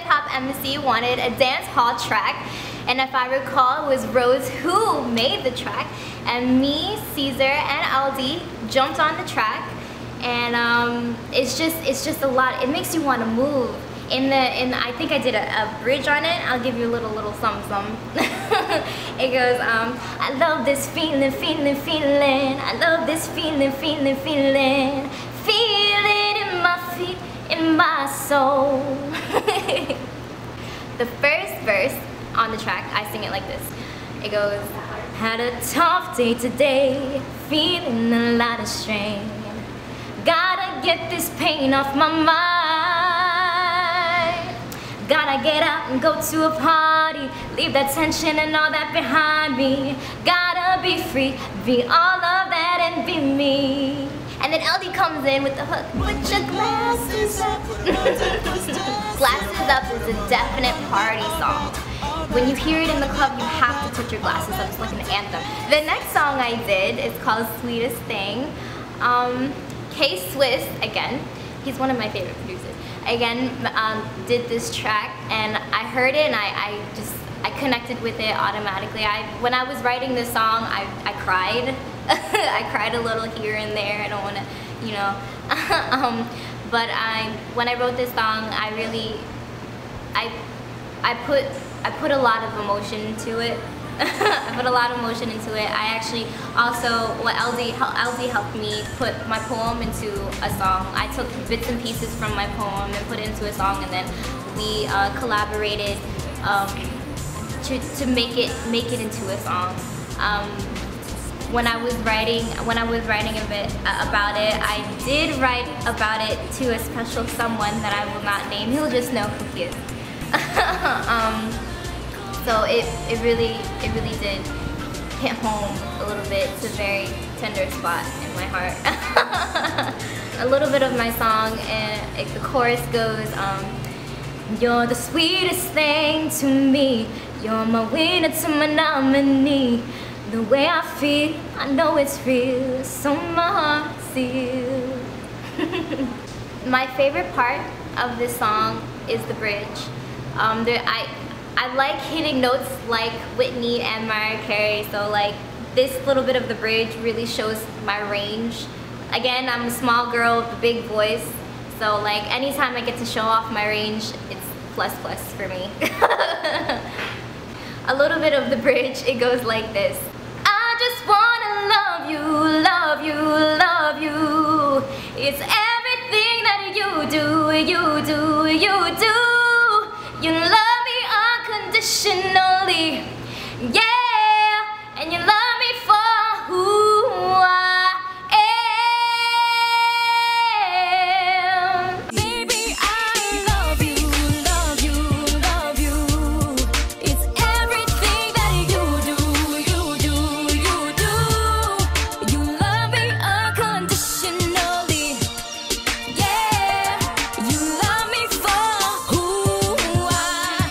hip-hop embassy wanted a dance hall track, and if I recall, it was Rose who made the track, and me, Caesar, and Aldi jumped on the track, and it's just a lot. It makes you want to move. I think I did a bridge on it. I'll give you a little something. It goes, I love this feeling, feeling, feeling. I love this feeling, feeling, feeling. Feel it in my feet, in my soul. The first verse on the track, I sing it like this. It goes, had a tough day today, feeling a lot of strain. Gotta get this pain off my mind. Gotta get out and go to a party, leave that tension and all that behind me. Gotta be free, be all of that and be me. And then LD comes in with the hook. Put your glasses up. Glasses Up is a definite party song. When you hear it in the club, you have to put your glasses up. It's like an anthem. The next song I did is called Sweetest Thing. K-Swiss, again, he's one of my favorite producers. Again, did this track, and I heard it and I connected with it automatically. When I was writing this song, I cried. I cried a little here and there. I don't want to, you know. But when I wrote this song, I put a lot of emotion into it. I put a lot of emotion into it. I actually also, LD helped me put my poem into a song. I took bits and pieces from my poem and put it into a song, and then we collaborated to make it into a song. When I was writing a bit about it, I did write about it to a special someone that I will not name. He'll just know who he is. So it really did hit home a little bit. It's a very tender spot in my heart. A little bit of my song, and the chorus goes, you're the sweetest thing to me. You're my winner to my nominee. The way I feel, I know it's real, so my heart sealed. My favorite part of this song is the bridge. I like hitting notes like Whitney and Mariah Carey, so like this little bit of the bridge really shows my range. Again, I'm a small girl with a big voice, so like anytime I get to show off my range, it's plus for me. A little bit of the bridge, it goes like this. I just wanna love you, love you, love you. It's everything that you do, you do, you do. You love me unconditionally, yeah, and you love me for who I am. Baby, I love you, love you, love you. It's everything that you do, you do, you do. You love me unconditionally, yeah, you love me for who I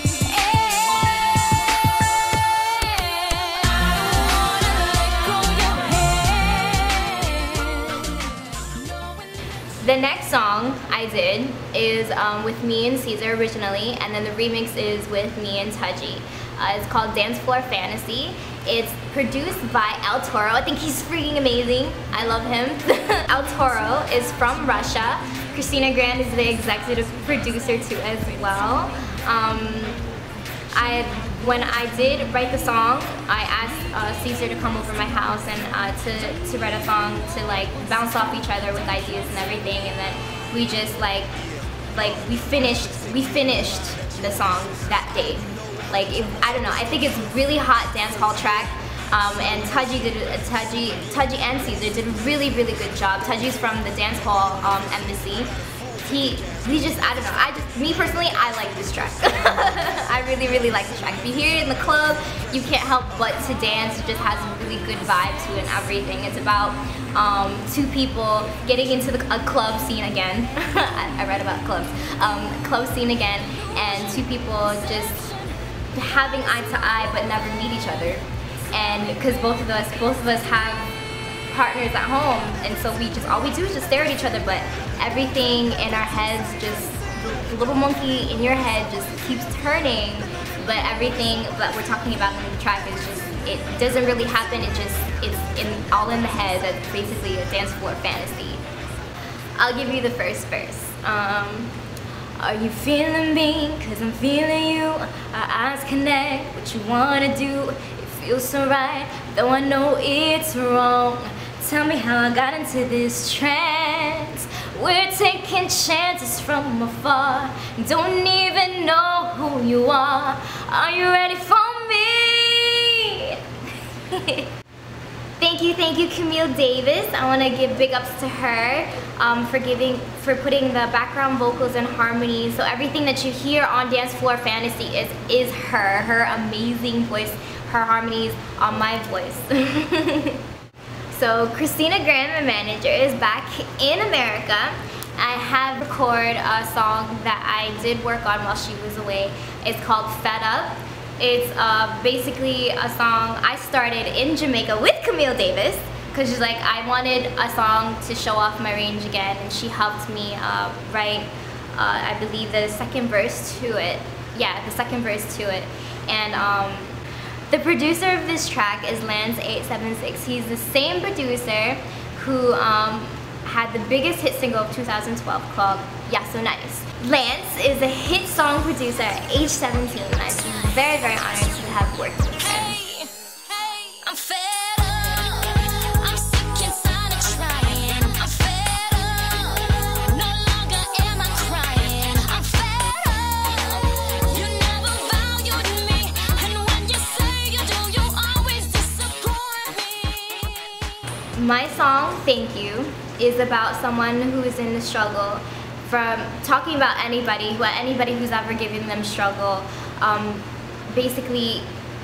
am. The next song I did is with me and Caesar originally, and then the remix is with me and Taji. It's called Dance Floor Fantasy. It's produced by El Toro. I think he's freaking amazing. I love him. El Toro is from Russia. Christina Grand is the executive producer too as well. When I did write the song, I asked Caesar to come over my house and to write a song to like bounce off each other with ideas and everything, and then we just we finished the song that day. Like I don't know, I think it's a really hot dance hall track. And Taji and Caesar did a really good job. Taji's from the dance hall embassy. We just, I don't know, me personally, I like this track. I really like this track. If you hear it in the club, you can't help but to dance. It just has a really good vibe to it and everything. It's about two people getting into a club scene again. I read about clubs. Club scene again, and two people just having eye to eye but never meet each other. And because both of us have partners at home, and so all we do is just stare at each other, but everything in our heads just little monkey in your head just keeps turning, but everything that we're talking about in the track is just, it doesn't really happen, it's all in the head. That's basically a dance floor fantasy. I'll give you the first verse. Are you feeling me? Cause I'm feeling you. Our eyes connect, what you wanna do. It feels so right, though I know it's wrong. Tell me how I got into this trance. We're taking chances from afar. Don't even know who you are. Are you ready for me? Thank you, Camille Davis. I want to give big ups to her for putting the background vocals and harmonies. So everything that you hear on Dance Floor Fantasy is her amazing voice, her harmonies on my voice. So Christina Graham, my manager, is back in America. I have recorded a song that I did work on while she was away. It's called Fed Up. It's basically a song I started in Jamaica with Camille Davis, because she's like, I wanted a song to show off my range again, and she helped me write, I believe, the second verse to it. Yeah, the second verse to it. And the producer of this track is Lance876. He's the same producer who had the biggest hit single of 2012 called Yeah So Nice. Lance is a hit song producer at age 17, and I'm very, very honored to have worked with him. I'm fed up. I'm sick and tired of trying. I'm fed up. No longer am I crying. I'm fed up. You never valued me, and when you say you do, you always disappoint me. My song, Thank You, is about someone who is in the struggle, from talking about anybody who's ever given them struggle, basically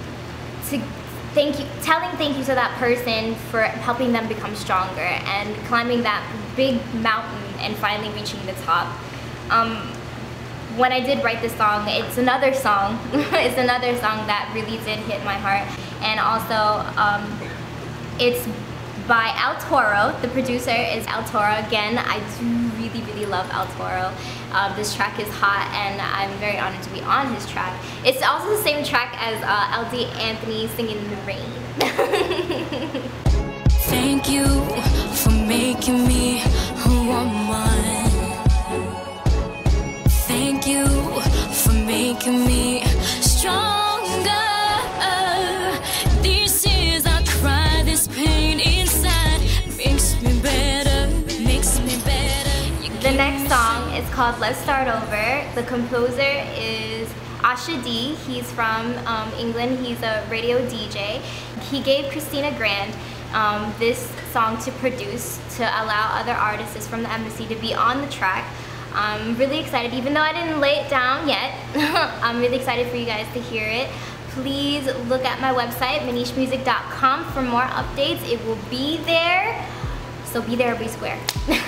telling thank you to that person for helping them become stronger and climbing that big mountain and finally reaching the top. When I did write this song, it's another song. It's another song that really did hit my heart, and also it's by El Toro. The producer is El Toro. Again, I do really love El Toro. This track is hot, and I'm very honored to be on his track. It's also the same track as LD Anthony singing in the rain. Thank you for making me who I'm on. Thank you for making me stronger. These tears I cry, this pain inside makes me better, makes me better. The next song is called Let's Start Over. The composer is Asha D. He's from England. He's a radio DJ. He gave Christina Grant this song to produce to allow other artists from the embassy to be on the track. I'm really excited, even though I didn't lay it down yet. I'm really excited for you guys to hear it. Please look at my website, manishmusic.com, for more updates. It will be there, so be there or be square.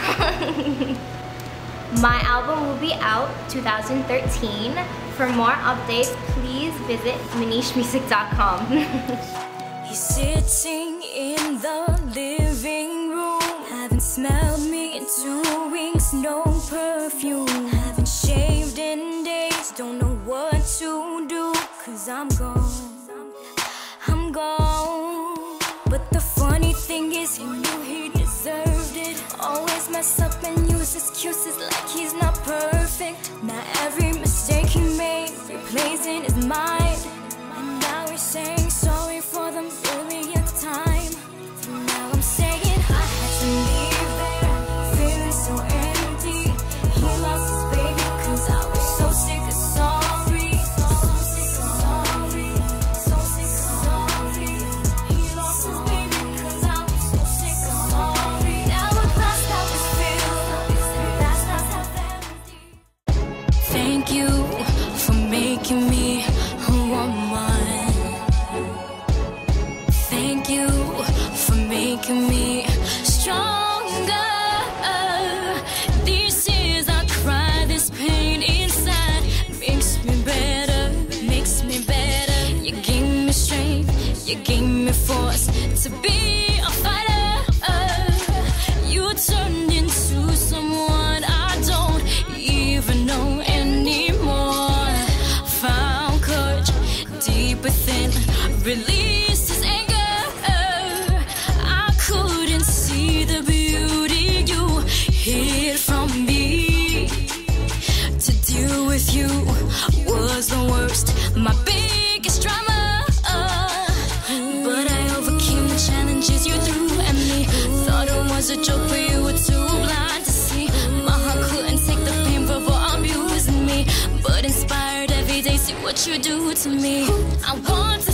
My album will be out 2013. For more updates, please visit manishmusic.com. He's sitting in the living room, haven't smelled me in 2 weeks, no perfume, haven't shaved in days, don't know what to do, cause I'm gone, I'm gone. But the funny thing is, he knew he deserved it. Always mess up and use excuses like he's not perfect. Now every mistake he made replays in his mind, and now he's saying sorry for the millionth time. Now I'm saying I had to leave there, feeling so empty. He lost his baby cause I was so sick of sorry, so sick of sorry, so sick of sorry. He lost his baby cause I was so sick of sorry. Now the glass half is filled, the glass half empty. Thank you for making me who I'm on. Thank you for making me stronger. These tears I cry, this pain inside makes me better, makes me better. You gave me strength, you gave me force to be a fighter. You turned into someone I don't even know, and release his anger. I couldn't see the beauty you hid from me. To deal with you was the worst, my biggest drama. But I overcame the challenges you threw at me. Thought it was a joke, but you were too blind to see. My heart couldn't take the pain for abusing me, but inspired every day, see what you do to me. I want to